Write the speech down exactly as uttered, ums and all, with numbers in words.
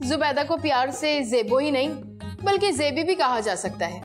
जुबैदा को प्यार से जेबो ही नहीं बल्कि जेबी भी कहा जा सकता है।